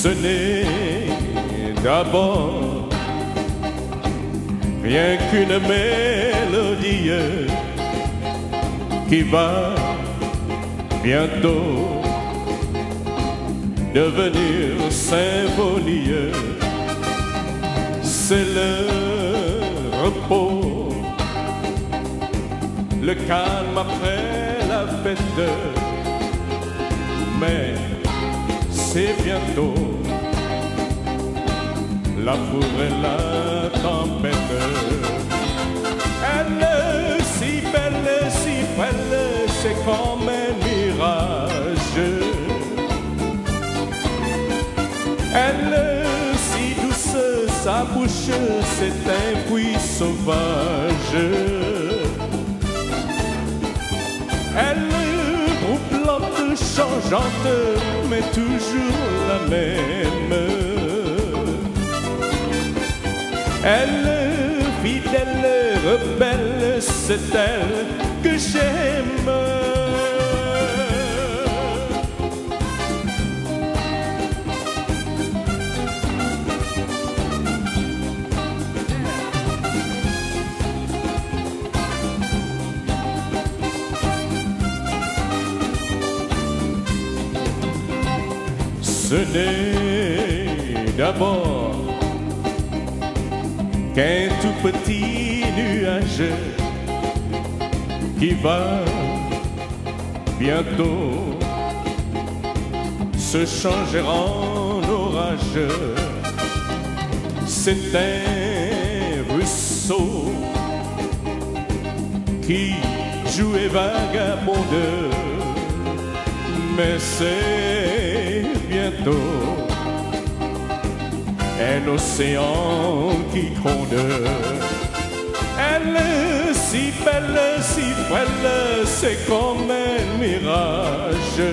Ce n'est d'abord rien qu'une mélodie qui va bientôt devenir symphonie. C'est le repos, le calme après la fête, mais c'est bientôt la foudre et la tempête. Elle est si belle, c'est comme un mirage. Elle est si douce, sa bouche, c'est un fruit sauvage. Elle est troublante, changeante, mais toujours la même. Elle est fidèle, rebelle, c'est elle que j'aime. Ce n'est d'abord qu'un tout petit nuage qui va bientôt se changer en orage. C'est un ruisseau qui jouait vagabonde, mais c'est bientôt un océan qui gronde. Elle est si belle, si frêle, c'est comme un mirage.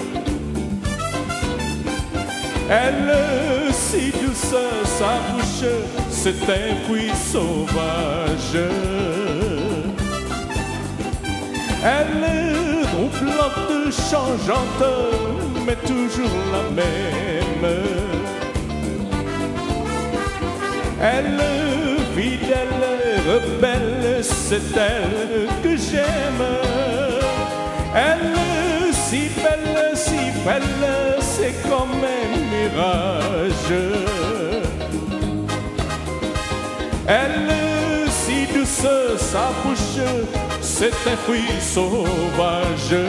Elle est si douce, sa bouche, c'est un fruit sauvage. Elle est troublante, changeante, mais toujours la même. Elle est fidèle, rebelle, c'est elle que j'aime. Elle est si belle, c'est comme un mirage. Elle est si douce, sa bouche, c'est un fruit sauvage.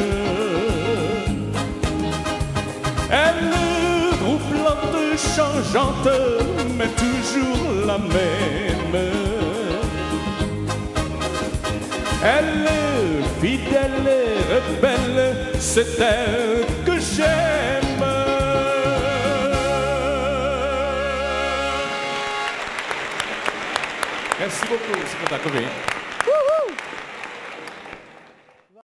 Elle est troublante, changeante, mais toujours la même. Elle est fidèle et rebelle, c'est elle que j'aime. Merci beaucoup, c'est